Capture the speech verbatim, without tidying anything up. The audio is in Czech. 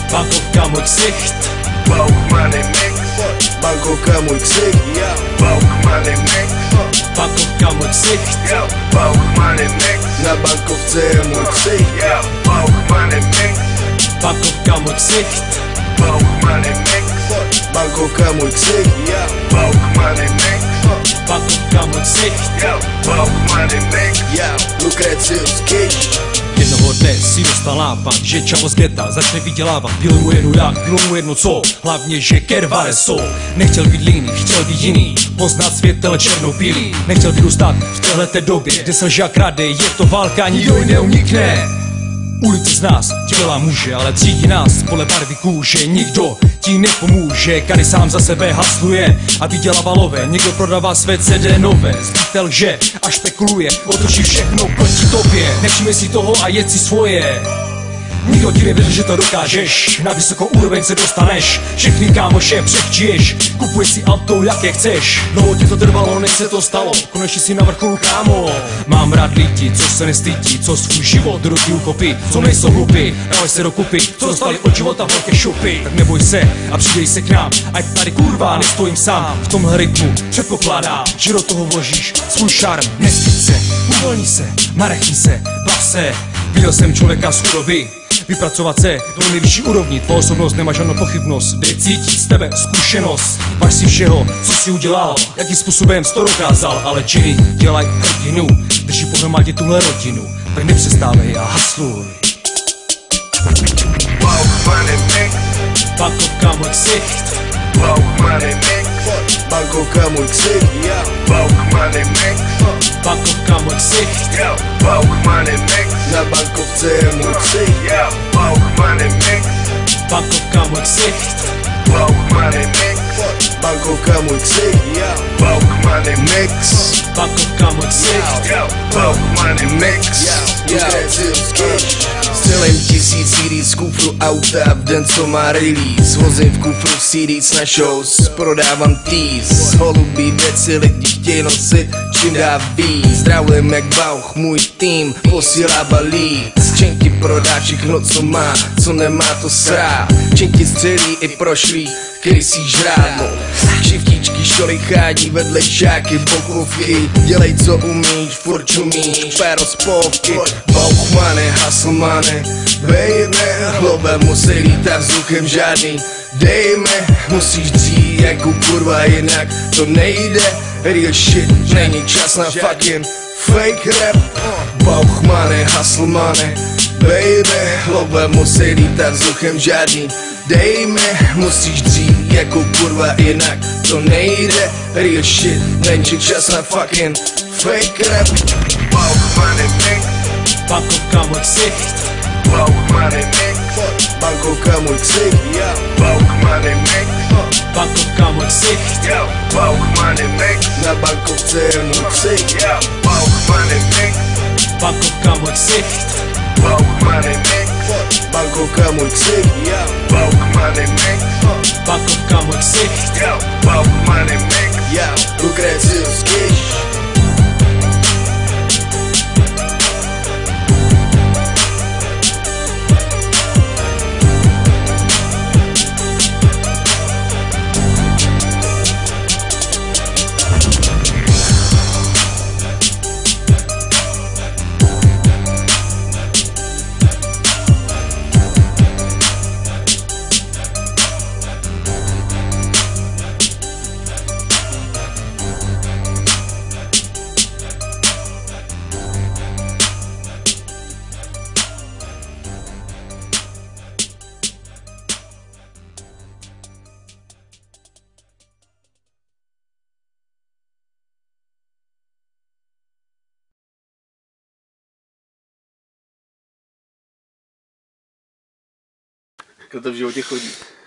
Bankovka můj ksicht, Bauch money mix, Bankovka můj ksicht, Bauch money mix, bankovka můj ksicht, Bauch money mix, na bankovce je můj ksicht, Bauch money mix, bankovka můj ksicht, Bauch money mix, Bankovka můj ksicht, Bauch money mix, bankovka můj ksicht. Bauch money mix, Lucretius Cash. Jednoho dne si dostal nápad, že čavo z geta začne vydělávat. Bylo mu jedno jak, bylo mu jedno co, hlavně že kervare jsou. Nechtěl být líný, chtěl být jiný, poznat světel černobílý. Nechtěl vyrůstat v téhleté době, kde se lže a krade, je to válka, nikdo ji neunikne. Ulice z nás dělá muže, ale třídí nás podle barvy kůže. Nikdo ti nepomůže, Kary sám za sebe hasluje a vydělává lové. Někdo prodává své C D nové, zbytel lže a špekuluje, otočí všechno proti tobě. Nevšimej si toho a jedz si svoje. Nikdo ti nevěřil, že to dokážeš, na vysokou úroveň se dostaneš. Všechny kámoše přechčiješ, kupuješ si auto, jaké chceš. Dlouho ti to trvalo, než se to stalo, konečně si na vrcholu, kámo. Mám rád lidi, co se nestydí, co svůj život do ruky uchopí, co nejsou hlupy, dávaj se dokupy, co dostali od života velké šupy. Tak neboj se a přidej se k nám, ať tady kurva nestojím sám. V tomhle rytmu předpokládá, že do toho vložíš svůj šarm. Nestyd se, uvolni se, marechni se, bav se. Viděl jsem člověka z chudoby vypracovat se do nejvyšší úrovni. Tvou osobnost nemá žádnou pochybnost, jde cítit z tebe zkušenost. Váž si všeho, co jsi udělal, jakým způsobem jsi to dokázal. Ale činy dělaj hrdinu, drží pohromadě tuhle rodinu. Tak nepřestávej a hasluj. Bauch money mix, Bankovka můj ksicht, Bauch money mix, Bankovka můj ksicht, Bauch money mix, bankovka můj ksicht, Bauch money mix, na bankovce je můj ksicht, Bauch money mix, bankovka můj ksicht, Bauch money mix, Bankovka můj ksicht, Bauch money mix, bankovka můj ksicht. Bauch money mix, Lucretius Cash. Střelím tisíc C D z kufru auta v den, co má release. Vozím v kufru C D na shows, prodávám tease. Holubí věci lidi chtějí nosit, čím dá víc. Zdravím jak Bauch, můj tým posílá balík. Čenky prodá všechno, co má, co nemá, to srá. Čenky střelí i prošlí, který si žrádnou. Kšivtičky, šolichání, vedlejšáky, bokovky. Dělej co umíš, furt čumíš, péro spolky. Bauch money, hustle money, baby. Hlobe musí lítat vzduchem žádný, dejme. Musíš dřít jako kurva, jinak to nejde. Real shit, není čas na fucking fake rap. Bauch money, hustle money, baby. Hlobe musí lítat vzduchem žádný, dejme. Musíš dřít jako kurva, jinak to nejde. Real shit, není čas na fucking fake rap. Bauch money mix, Bankovka můj ksicht, Bauch money mix, Bankovka můj ksicht, Bauch money mix, bankovka můj ksicht, Bauch money mix, na bankovce je můj ksicht, Bauch money mix, bankovka můj ksicht, Bauch money mix, Bankovka můj ksicht, Bauch money mix, bankovka můj ksicht. Bauch money mix, Lucretius Cash. Kdo to v životě chodí?